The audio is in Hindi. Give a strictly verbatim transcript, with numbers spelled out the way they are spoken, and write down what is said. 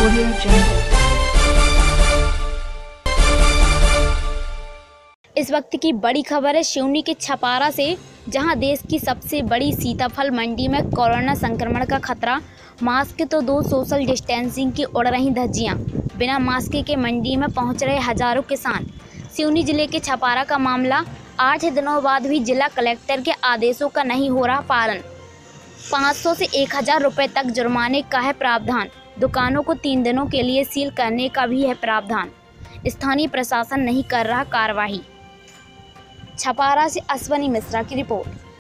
Audio Jungle। इस वक्त की बड़ी खबर है सिवनी के छपारा से, जहां देश की सबसे बड़ी सीताफल मंडी में कोरोना संक्रमण का खतरा। मास्क तो दो, सोशल डिस्टेंसिंग की उड़ रही धज्जियां। बिना मास्क के मंडी में पहुंच रहे हजारों किसान। सिवनी जिले के छपारा का मामला। आठ दिनों बाद भी जिला कलेक्टर के आदेशों का नहीं हो रहा पालन। पाँच सौ से एक हज़ार रुपये तक जुर्माने का है प्रावधान। दुकानों को तीन दिनों के लिए सील करने का भी है प्रावधान। स्थानीय प्रशासन नहीं कर रहा कार्रवाई। छपारा से अश्वनी मिश्रा की रिपोर्ट।